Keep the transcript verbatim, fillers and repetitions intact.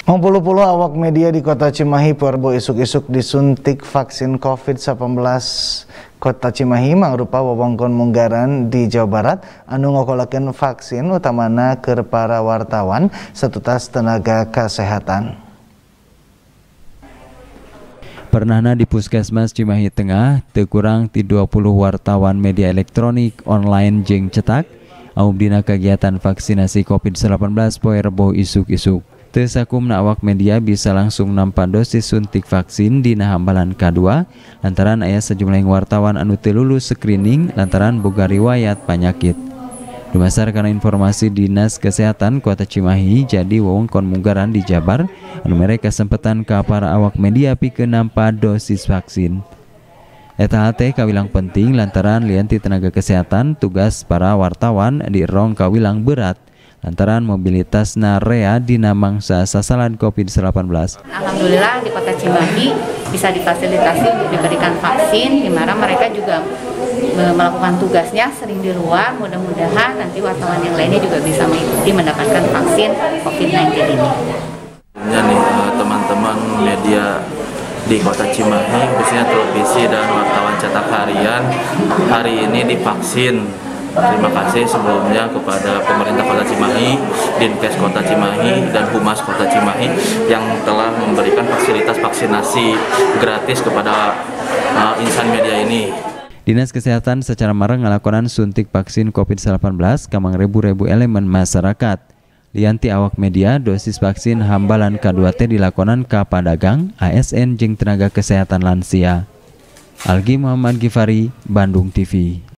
Mempuluh-puluh awak media di Kota Cimahi Porbo isuk-isuk disuntik vaksin covid sembilan belas. Kota Cimahi mangrupa wewengkon munggaran di Jawa Barat anu ngokolakeun vaksin utamana keur para wartawan satutas tenaga kesehatan. Pernahna di Puskesmas Cimahi Tengah teu kurang ti dua puluh wartawan media elektronik online jeung cetak aum dina kegiatan vaksinasi covid sembilan belas poe Rebo isuk-isuk. Teu sakumna awak media bisa langsung nampa dosis suntik vaksin dina hambalan kadua lantaran aya sejumlah wartawan anu teu lulus screening lantaran boga riwayat panyakit. Dumasar kana informasi Dinas Kesehatan Kota Cimahi jadi wewengkon munggaran di Jabar anu mere kesempatan ka para awak media pikeun nampa dosis vaksin. Eta teh kawilang penting lantaran lianti tenaga kesehatan tugas para wartawan di rong kawilang berat lantaran mobilitasna rea dina mangsa sasalan covid sembilan belas. Alhamdulillah di Kota Cimahi bisa difasilitasi untuk diberikan vaksin, di mana mereka juga melakukan tugasnya sering di luar. Mudah-mudahan nanti wartawan yang lainnya juga bisa mengikuti mendapatkan vaksin covid sembilan belas ini. Ya nih teman-teman media di Kota Cimahi, khususnya televisi dan wartawan cetak harian hari ini divaksin. Terima kasih sebelumnya kepada pemerintah Kota Cimahi, Dinkes Kota Cimahi, dan Humas Kota Cimahi yang telah memberikan fasilitas vaksinasi gratis kepada uh, insan media ini. Dinas Kesehatan secara marang ngalakonan suntik vaksin covid sembilan belas ka mangrebu-rebu elemen masyarakat. Lianti awak media dosis vaksin hambalan kadua teh dilakonan ka padagang, A S N jeung tenaga kesehatan lansia. Algi Muhammad Gifari, Bandung T V.